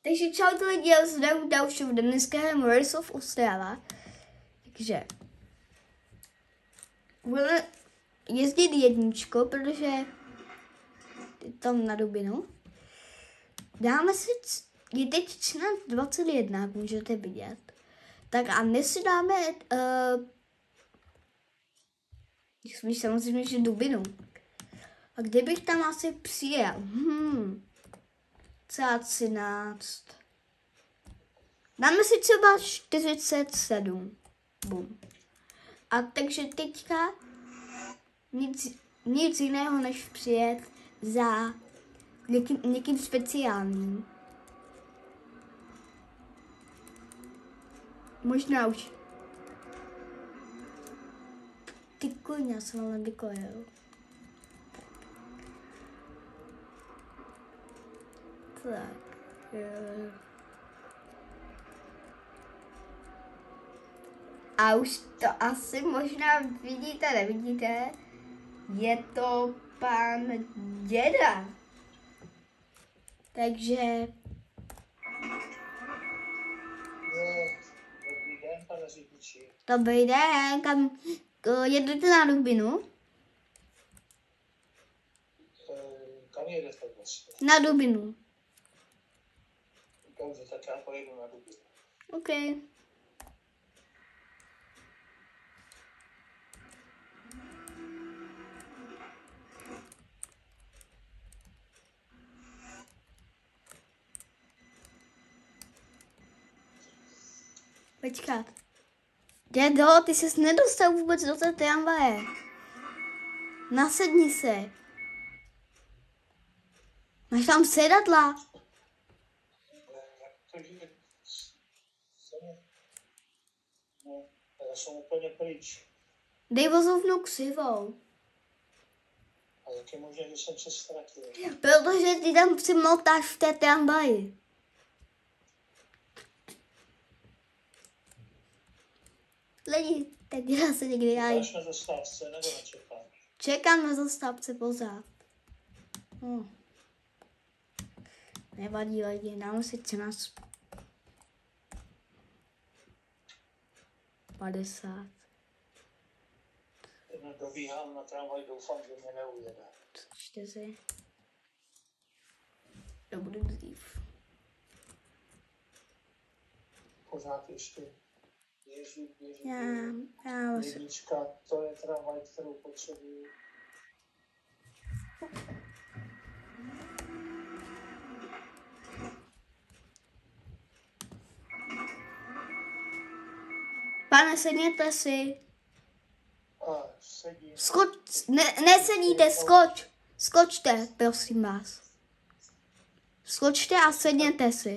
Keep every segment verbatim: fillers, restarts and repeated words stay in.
Takže čau to lidi, já zdravím dalšího videa, dneska hrám Rise of Ostrava. Takže budeme jezdit jedničko, protože je tam na dubinu. Dáme si, je teď třináct dvacet jedna, jak můžete vidět. Tak a dnes si dáme, uh, spíš samozřejmě, že dubinu. A kdybych tam asi přijel, hmm, celá třináct. Dáme si třeba čtyřicet sedm. Bum. A takže teďka nic, nic jiného, než přijet za někým, někým speciálním. Možná už. Ty koně, já jsem ale vykojil. Tak. Jo. A už to asi možná vidíte, nevidíte? Je to pan děda. Takže... Dobrý den, pane řidiči. Dobrý den, kam jedete na Dubinu? Kam jedete vlastně? Na Dubinu. Dobře, tak já pojedu na Dubinu. OK. Počkat. Dědo, ty jsi nedostal vůbec do té tramvaje. Nasedni se. Máš tam sedadla. Takže jsem, no, já jsem úplně pryč. Dej vozovnu křivou. A jak je možné, že jsem se ztratil? Protože ty tam si motáš v té tramvaji. Lidi, tak já se někdy já... Čekáš na zastávce nebo nečekáš? Čekám na zastávce pořád. Hm. Nevadí lidi, dáme si třináct padesát. Jedno dobíhám na tramvaj, doufám, že mě neujede. čtyři. To budu dřív. Pořád ještě běží, běží. Já, já se... Jednička, to je tramvaj, kterou potřebuju. Pane, sedněte si. A sedím. Skoč, ne, nesedíte, skoč. Skočte, prosím vás. Skočte a sedněte si.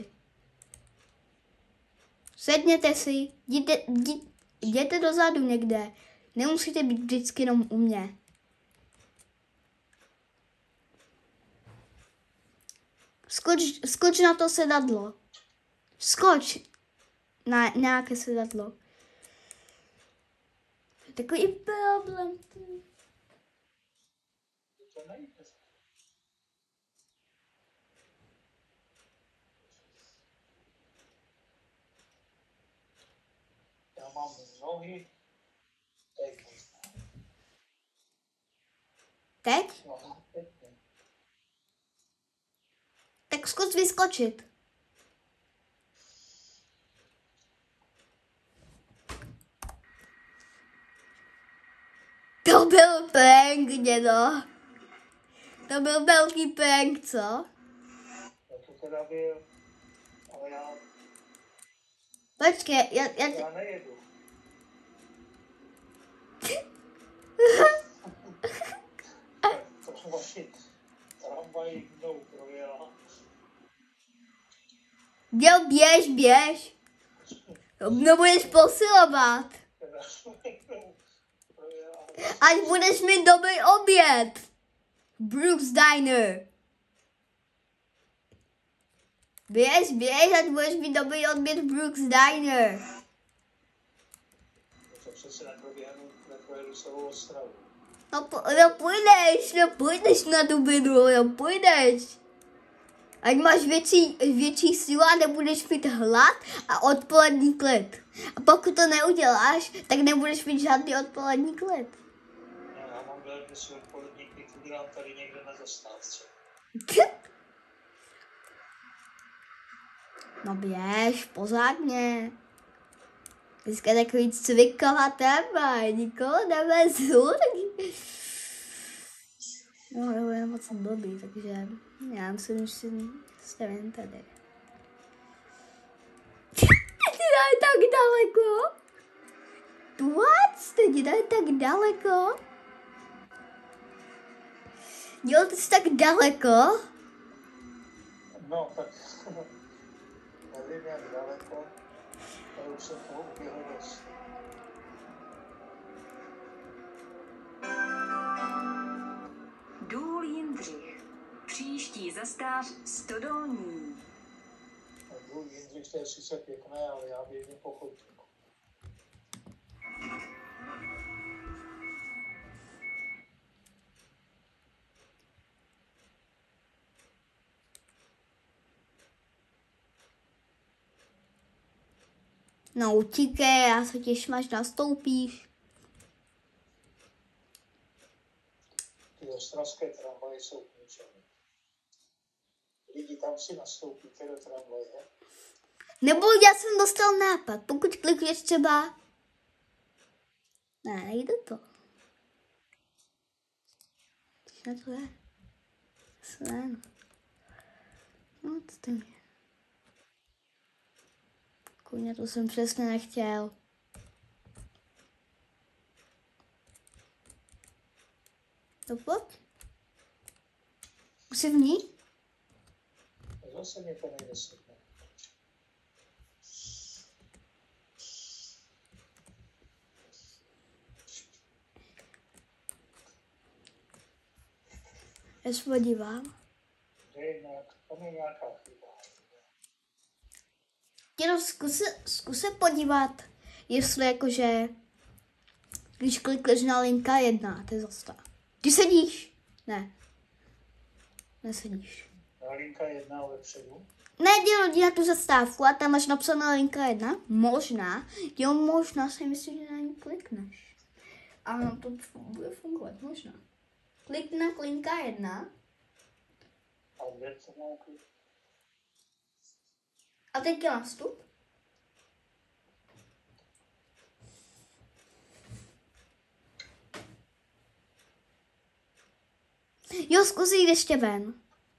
Sedněte si, jděte, jděte, jděte dozadu někde. Nemusíte být vždycky jenom u mě. Skoč, skoč na to sedadlo. Skoč na nějaké sedadlo. Takový problém. To nejde. Já mám nohy. Teď možná. Teď? No, teď ne. Tak zkus vyskočit. To byl prank, dědo. To byl velký prank, co? No to teda byl, ale já, Počkej, já, já... já nejedu. To vaši tramvaj mnou projela. Jo, běž, běž. No budeš posilovat. Teda mnou projela. Ať budeš mít dobrý oběd. Brooks Diner. Běž, běž, ať budeš mít dobrý oběd v Brooks Diner. To přece neproběhnu, neprojedu celou Ostravu. No, no půjdeš, no půjdeš na Dubinu, no půjdeš. Ať máš větší, větší sílu a nebudeš mít hlad a odpolední klid. A pokud to neuděláš, tak nebudeš mít žádný odpolední klid. Já mám velmi si odpolední klid, udělám tady někde na zastávce. No běž, pořádně. Dneska je takový cviková téma, nikoho nevezu. No, jo, je moc blbý, takže já myslím, že si stavím tady. Teď dali tak daleko. What? Teď dali tak daleko. Dělal jsi tak daleko? No, tak nevím, jak daleko, ale už jsem toho uběhl dost. Důl Jindřich. Příští zastáv Stodolní. Důl Jindřich, to je sice pěkné, ale já běžím po chodníku. No utíkej, já se těším, až nastoupíš. Ty ostravské tramvaje jsou k ničemu. Lidi tam si nastoupíte do tramvaje. Nebo já jsem dostal nápad, pokud klikneš třeba... Ne, nejde to. Co to je? Sven. No, co to je? Kuně, to jsem přesně nechtěl. To pojď. Už jsi v ní? Zase mě to nejde sedne. Já se podívám. To je nějak, tam je nějaká chyba. Jenom zkus, zkus se podívat, jestli jakože, když klikneš na linka jedna, to je zastav. Ty sedíš? Ne. Nesedíš. Na linka jedna vepředu. Ne, dělej na tu zastávku a tam máš napsaná linka jedna. Možná, jo, možná si myslím, že na ní klikneš. A no, to bude fungovat, možná. Klikni na linka jedna. A kde to mám klik? A teďka nastup. Jo, zkus jít ještě ven.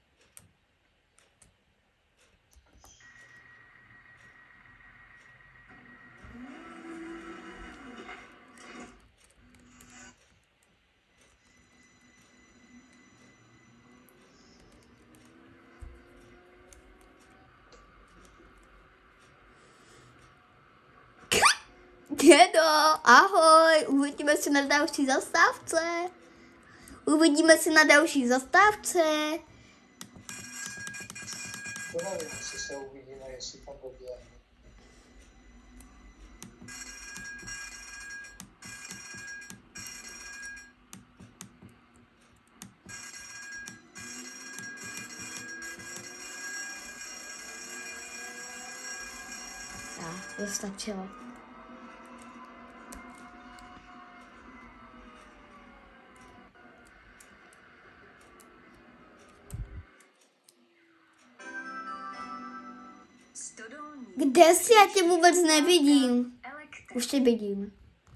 Dědo, ahoj, uvidíme se na další zastávce. Uvidíme se na další zastávce. To nevím, jestli se uvidíme, jestli tam doběhne. Tak, to stačilo. Stodolní. Kde jsi? Já tě vůbec nevidím. Elektr. Už tě vidím.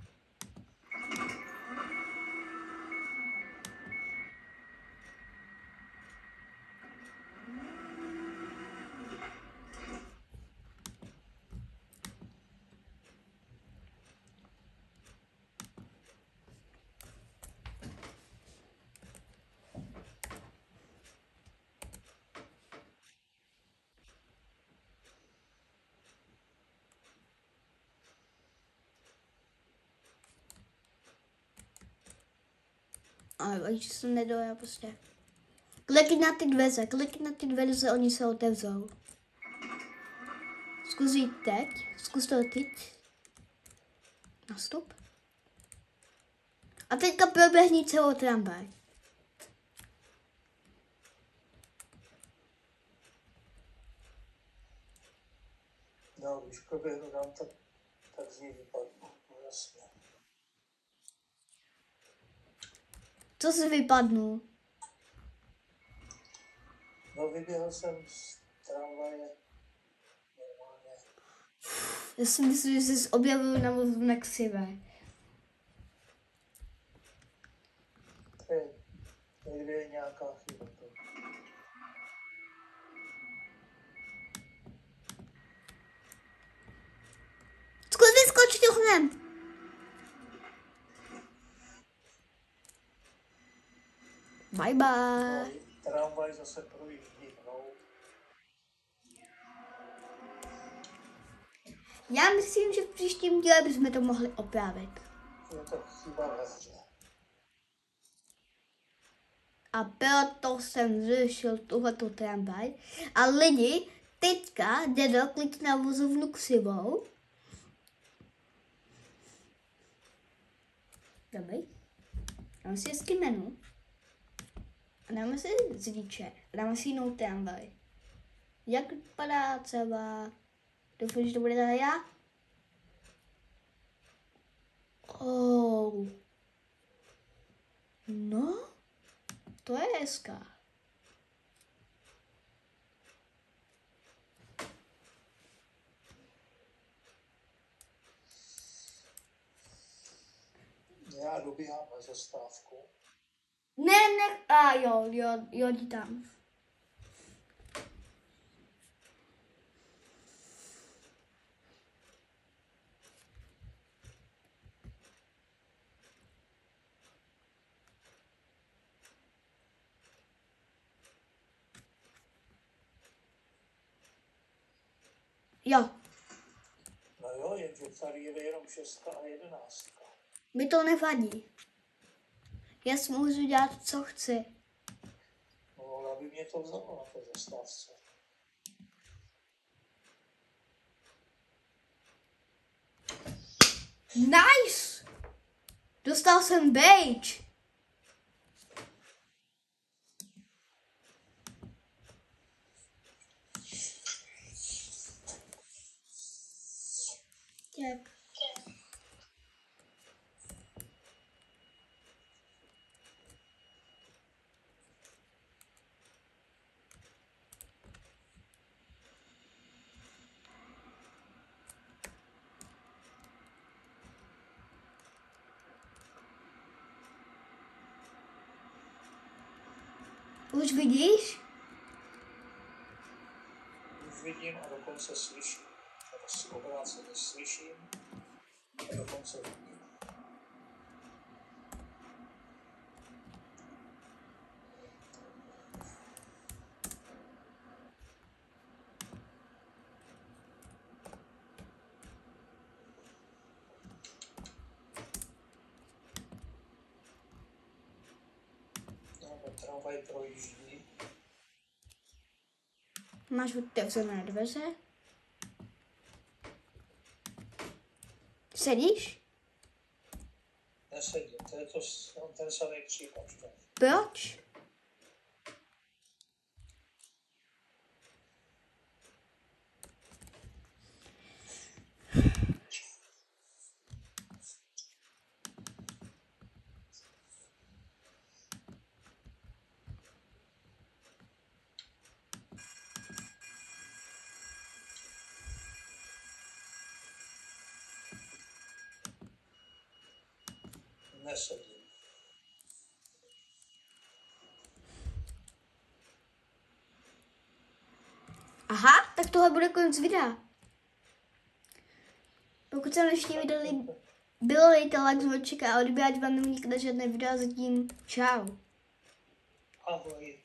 Ale když jsem nedojel prostě. Klikni na ty dveře, klikni na ty dveře, oni se otevřou. Zkus jít teď, zkus to teď. Nastup. A teďka proběhni celou tramvaj. No, když proběhnu dám, tak, tak z ní vypadnu. No, jasně. Co jsi vypadnul? No, vyběhl jsem z tramvaje normálně. Já si myslím, že jsi objevil na vozu Nexive. To je, někde je nějaká chyba. To. Zkus vyskočit oknem. Bye bye. No, tramvaj zase projíždí mnou. Já myslím, že v příštím díle bychom to mohli opravit. Je to chyba ve hře. A proto jsem zrušil tuhletu tramvaj. A lidi, teďka jde do klid na vozovnu Ksivou. Dobrý. Dáme si hezky menu. A dáme si zvíček. Dáme si jinou tramvaj. Jak vypadá třeba? Doufám, že to bude tady já. Oh. No, to je hezká. Já dobíhám na zastávku. Ne, ne, a jo, jo, jo, jdi tam. Jo, No jo, jenže tady jede jenom šestka a jedenáctka. mi to nevadí. Já si můžu dělat, co chci. No, aby mě to vzalo na té zastávce. Nice! Dostal jsem badge. Tak. Už vidíš? Už vidím a dokonce slyším. Nebo si obráceně slyším a dokonce vidím. No, tramvaj projíždí. Máš otevřené dveře? Sedíš? Nesedím, to je to, ten samý případ. Proč? Nesedím. Aha, tak tohle bude konec videa. Pokud se dnešní video líb- bylo, dejte like, zvonček a odbírat vám nemůžete žádné videa, zatím čau. Ahoj.